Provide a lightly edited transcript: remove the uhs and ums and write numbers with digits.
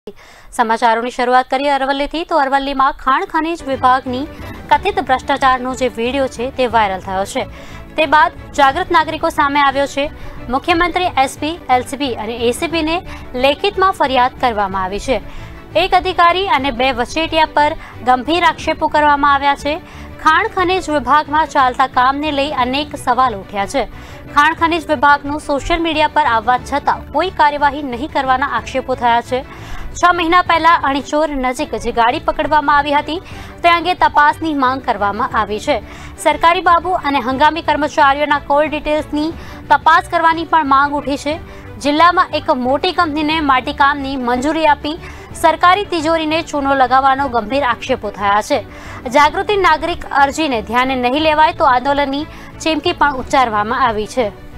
સમાચારોની શરૂઆત કરીએ અરવલ્લીથી તો અરવલ્લીમાં ખાણ ખનીજ વિભાગની કથિત ભ્રષ્ટાચારનો જે વિડીયો છે તે વાયરલ થયો છે। તે બાદ જાગૃત નાગરિકો સામે આવ્યો છે। મુખ્યમંત્રી એસપી, એલસીબી અને એસીબીને લેખિતમાં ફરિયાદ કરવામાં આવી છે। એક અધિકારી અને બે વચેટિયા પર ગંભીર આક્ષેપો કરવામાં આવ્યા છે। ખાણ ખનીજ વિભાગમાં ચાલતા કામને લઈ અનેક સવાલ ઉઠ્યા છે। ખાણ ખનીજ વિભાગનું સોશિયલ મીડિયા પર આવવા છતાં કોઈ કાર્યવાહી નહીં કરવાના આક્ષેપો થયા છે। 6 મહિના પહેલા અણીચોર નજીક જે ગાડી પકડવામાં આવી હતી તે અંગે તપાસની માંગ કરવામાં આવી છે। સરકારી બાબુ અને હંગામી કર્મચારીઓના કોલ ડિટેલ્સની તપાસ કરવાની પણ માંગ ઉઠી છે। જિલ્લામાં એક મોટી કંપનીને માટીકામની મંજૂરી આપી સરકારી તિજોરીને ચૂનો લગાવવાનો ગંભીર આક્ષેપો થયા છે। જાગૃતિ નાગરિક અરજીને ધ્યાને નહીં લેવાય તો આંદોલનની ચીમકી પણ ઉચ્ચારવામાં આવી છે।